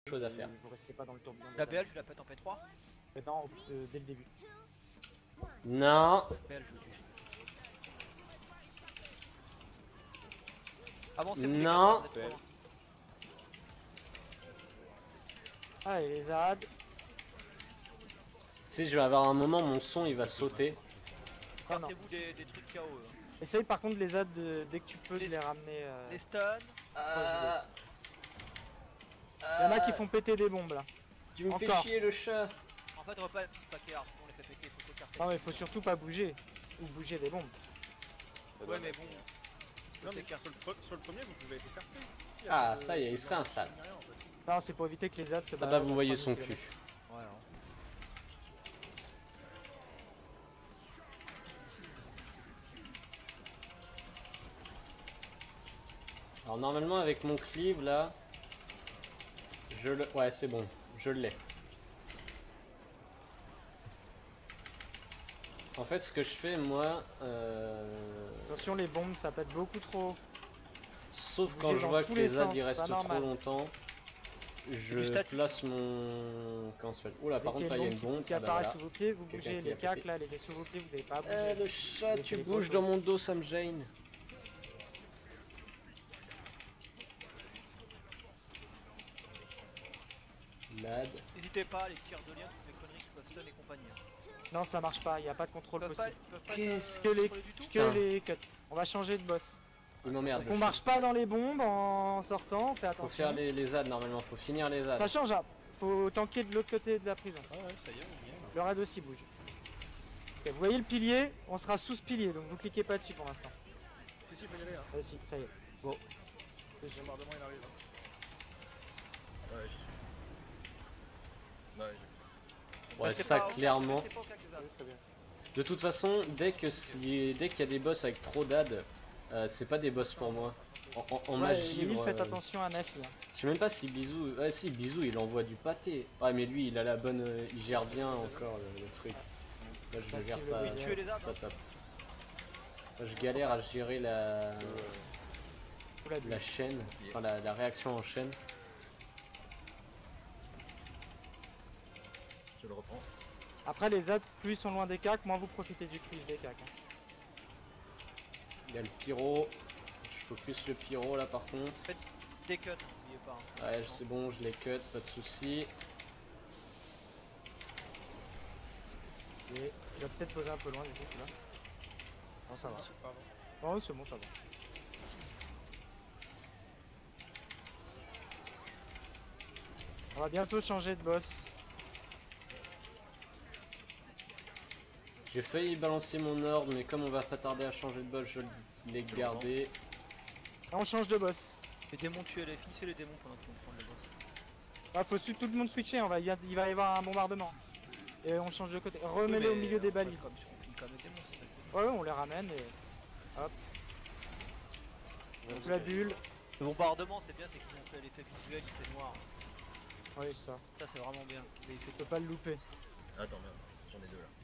Chose à faire. Vous restez pas dans le tourbillon. La BL, je la pète en P3. Non, dès le début. Non. BL, je tue. Avancez-vous les Non. gars, vous êtes trop loin. Ah, et les ZAD. Tu sais, je vais avoir un moment, mon son il va sauter. Ah, non. Partez-vous des trucs KO. Essaye par contre les ZAD dès que tu peux de Les- les ramener. Les stuns. Proche du boss. Il y en a qui font péter des bombes là. Tu me fais Encore. chier le chat. En fait, repas paquet hard, on les fait péter, il faut s'écarter. Non mais faut surtout pas bouger. Ou bouger des bombes. Ouais, mais bon. Non, mais sur le premier, vous pouvez être écarté. Ah, ça y est, il se réinstalle. Non, c'est pour éviter que les ZAD se Ah battent. bah vous voyez son cul. Ouais, non. Alors normalement avec mon cleave là, je le... Ouais c'est bon, je l'ai. En fait ce que je fais moi, Attention les bombes, ça pète beaucoup trop. sauf Bouger quand je dans vois que tous les les ZAD sens, ils c'est restent pas trop normal. longtemps, Du je statut. place mon... Comment ça s'appelle? Oula par Dès qu'il contre y là a il y a une bombe. qui Ah bah apparaît voilà. sous vos pieds, vous Quelqu'un bougez. qui a Les cacs pété. là, les sous vos pieds, vous avez pas à bouger. Le chat, Les tu téléphones. bouges dans mon dos, ça me gêne. Lad. N'hésitez pas, les tirs de lien, toutes les conneries qui peuvent stun et compagnie. Non, ça marche pas, y a pas de contrôle Peuvent pas, possible. peuvent pas Qu'est-ce que les- contrôler du tout. Que Putain. les cuts. On va changer de boss. Il m'emmerde. Donc on marche pas dans les bombes en sortant, on fait Faut faire attention. les ZAD normalement, faut finir les ZAD. Ça change, hein. Faut tanker de l'autre côté de la prison. Ah ouais, ça y est, on y est. Le raid aussi bouge. Ok, vous voyez le pilier, on sera sous ce pilier, donc vous cliquez pas dessus pour l'instant. Si, faut y aller. Hein. Ah si, ça y est. Le bombardement, il arrive. Ouais, j'y suis. Ouais, Ouais, Restez ça pas au cac, clairement. restez pas au cac, les ZAD. Très bien. De toute façon, dès qu'il y a des boss avec trop d'AD, c'est pas des boss pour moi. En magie, Lille, faites attention à Nafi. Hein. je sais même pas si Bisou... Ouais si, Bisou il envoie du pâté. Ouais mais lui il a la bonne... il gère bien encore le truc. Là je le gère Active pas... le Vous tuez les ZAD. pas top. Là, je galère à gérer la Vous la bulle. chaîne, enfin la réaction en chaîne. je le reprends. Après les ZAD, plus ils sont loin des cacs, moins vous profitez du cleave des cacs. Hein. Il y a le pyro. Je focus le pyro là par contre. Des cuts, n'oubliez pas. Hein. Ouais c'est bon, je les cut, pas de soucis. Et il va peut-être poser un peu loin du coup celui-là. Non ça va. Pardon. Oh c'est bon, ça va. On va bientôt changer de boss. J'ai failli balancer mon ordre mais comme on va pas tarder à changer de bol, je l'ai gardé. Et on change de boss. Les démons tuez-les, finissez les démons pendant qu'ils vont prendre le boss. Ah, faut tout le monde switcher, il va y avoir un bombardement. Et on change de côté. Remets-les Oui, au mais milieu des on balises. passe comme- On finit comme les démons, c'est ça. Ouais, on les ramène et hop. Donc la bulle. Le bombardement, c'est bien, c'est qu'ils ont fait l'effet visuel, il fait noir. Oui, ça. Ça, c'est vraiment bien. Mais il fait Tu peux pas le louper. Attends, merde, j'en ai deux là.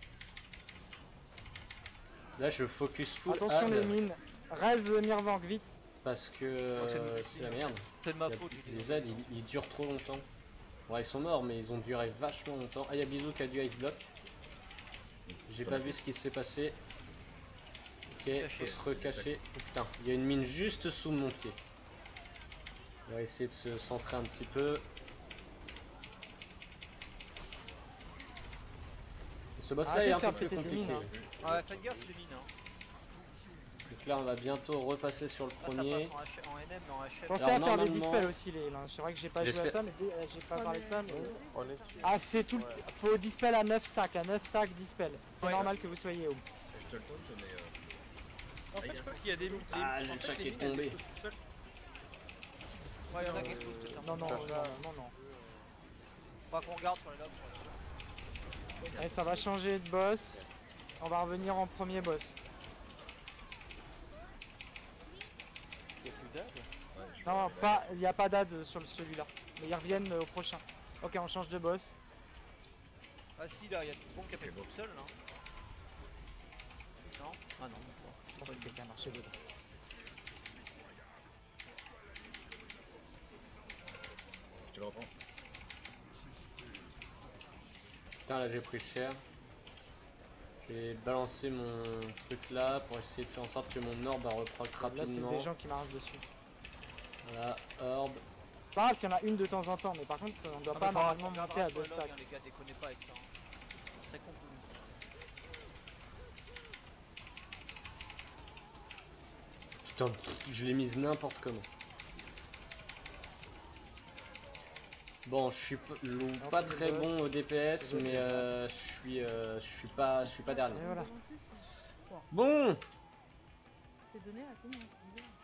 Là je focus full Attention ad les mines. Raise Mirvank vite. parce que c'est la merde. C'est de ma Il y a- faute. j'ai Les dit. ZAD ils durent trop longtemps. Ouais ils sont morts mais ils ont duré vachement longtemps. Ah il y a Bisou qui a du ice block. J'ai pas vu ce qui s'est passé. Ok, faut se recacher. Oh putain, il y a une mine juste sous mon pied. On va essayer de se centrer un petit peu. Ce boss là Arrêtez est de un faire peu plus péter des compliqué. mines, Ouais, faites gaffe les mines. Hein. Donc là on va bientôt repasser sur le Là, premier. ça passe en NM, mais en HM. Pensez Alors, à faire les normalement- dispels aussi les là. C'est vrai que j'ai pas joué à J'espère- ça, mais j'ai pas parlé de ça. Mais... On est dessus. Ah c'est tout. Faut dispel à 9 stacks, dispel. C'est Ouais. normal que vous soyez haut. Je te le taunt, mais. En fait, je crois qu'il y a des mines. Ah, en j'ai le fait, chat les qui est mines, elles tombé. explosent toutes seules. Ouais, y'en a qui explosent tout le temps. Non non non. Faudra qu'on regarde sur les lobes. Et ça va changer de boss. On va revenir en premier boss. Il y a plus d'âge. Ouais, je Non, suis pas, il n'y a pas d'ad sur celui-là. Mais ils reviennent au prochain. Ok, on change de boss. Ah si, là, il y a une bombe qui a fait Ok, bon. toute seule là. Non. Ah non, Je pense que quelqu'un a marché dedans. Je le reprends. putain, là j'ai pris cher. Je vais balancer mon truc là pour essayer de faire en sorte que mon orbe reproc Là, c'est rapidement. des gens qui marchent dessus. Voilà, orbe. Pas grave s'il y en a une de temps en temps, mais par contre, on doit Non, pas mais normalement on monter à regardera 2 sur le log, stacks. hein, les gars, déconnez pas avec ça. Hein. Très con pour nous. Putain, je l'ai mise n'importe comment. Bon, je suis pas très bon au DPS, mais je suis pas derrière. Et voilà. Bon, C'est donné à combien? C'est bizarre.